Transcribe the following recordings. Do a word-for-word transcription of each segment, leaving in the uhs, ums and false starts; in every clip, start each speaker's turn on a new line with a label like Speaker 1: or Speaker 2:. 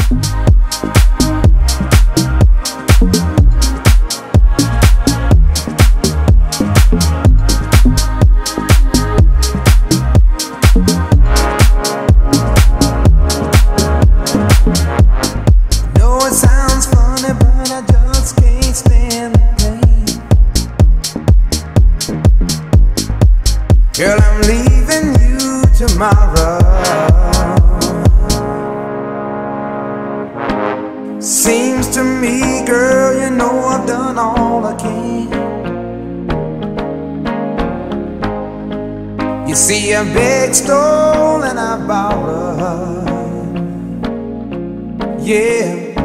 Speaker 1: Girl, I'm leaving you tomorrow. Seems to me, girl, you know I've done all I can. You see, I begged, stole, and I borrowed. Yeah,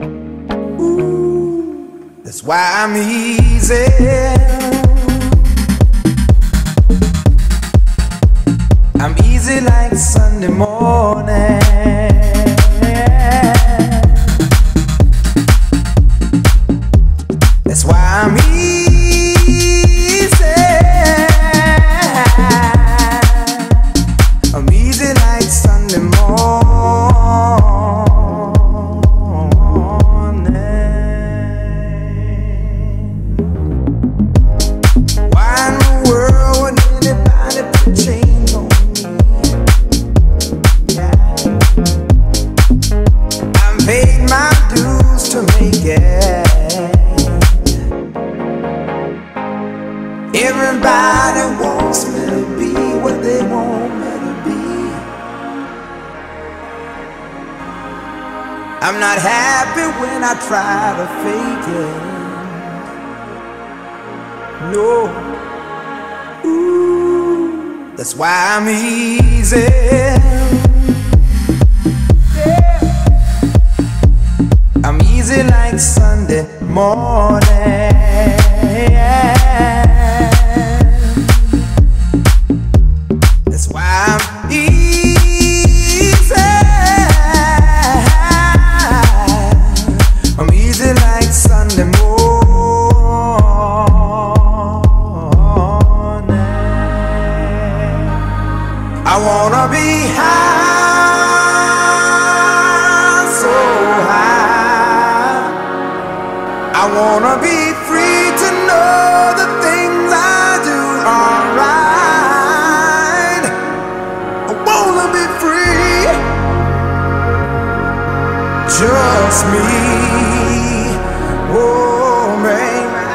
Speaker 1: ooh, that's why I'm easy. I'm easy like Sunday morning. That's why I'm easy. I'm easy like Sunday morning. Why in the world would anybody put chains on? Paid my dues to make it. Everybody wants me to be what they want me to be. I'm not happy when I try to fake it. No. Ooh, that's why I'm easy. I'm easy like Sunday morning. That's why I'm easy. I'm easy like Sunday morning. I wanna be high, so high. I wanna be free to know the things I do are right. I wanna be free, just me, oh man.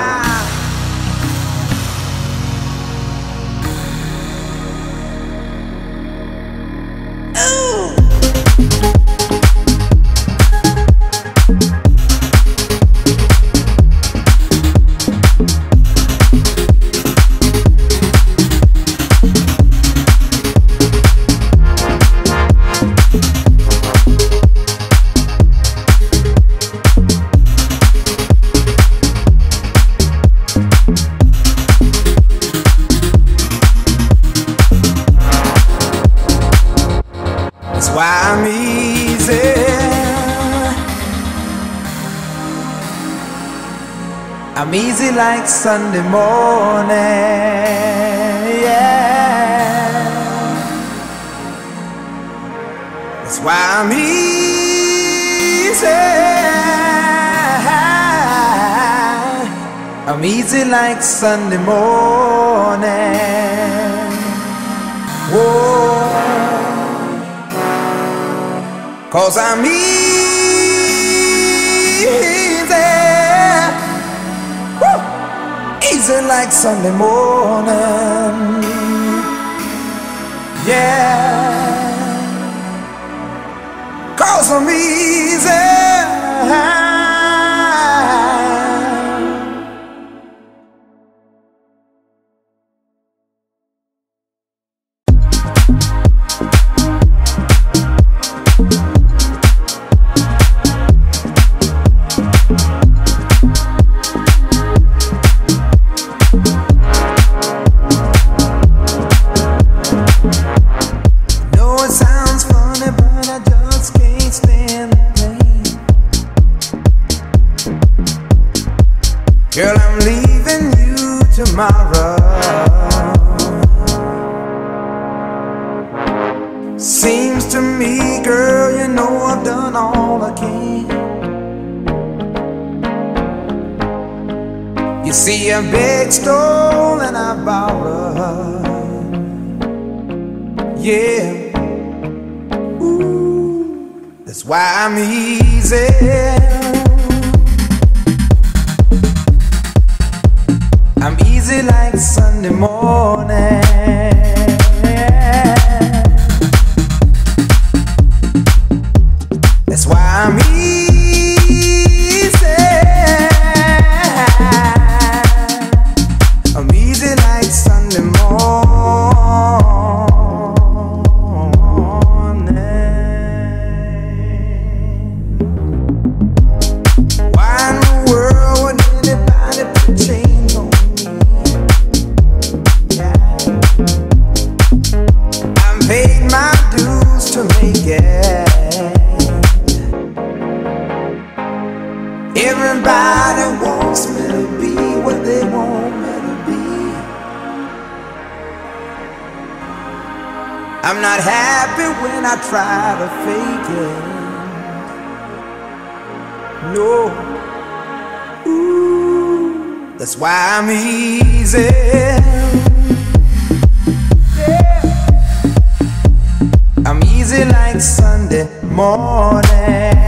Speaker 1: That's why I'm easy. I'm easy like Sunday morning. Yeah. That's why I'm easy. I'm easy like Sunday morning. Whoa. 'Cause I'm easy. Woo! Easy like Sunday morning. Yeah. 'Cause I'm easy. Girl, I'm leaving you tomorrow. Seems to me, girl, you know I've done all I can. You see, I begged, stole, and I borrowed. Yeah, ooh, that's why I'm easy. I'm easy like Sunday morning. That's why I'm easy. I'm easy like Sunday morning. Why in the world would anybody put chains on me? Yeah. I'm paid my dues to make it. Everybody wants me to be what they want me to be. I'm not happy when I try to fake it. No. Ooh, that's why I'm easy. Yeah. I'm easy like Sunday morning.